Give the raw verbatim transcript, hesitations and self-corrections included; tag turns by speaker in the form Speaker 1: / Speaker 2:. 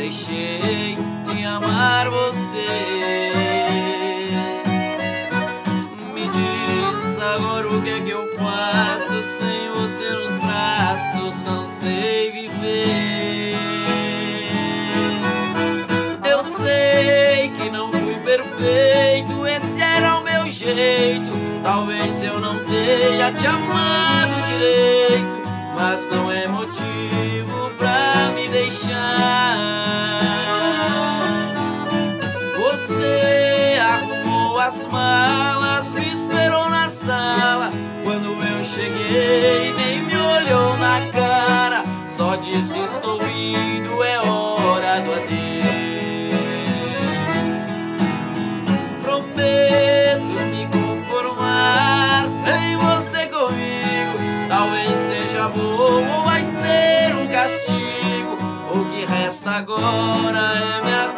Speaker 1: deixei de amar você. Me diz agora o que é que eu faço, sem você nos braços não sei viver. Eu sei que não fui perfeito, esse era o meu jeito. Talvez eu não tenha te amado direito, mas não é motivo pra me deixar. Você arrumou as malas, me esperou na sala. Quando eu cheguei, nem me olhou na cara, só disse estou indo, é hora do adeus. Prometo me conformar sem você comigo. Talvez seja bom ou vai ser um castigo. O que resta agora é me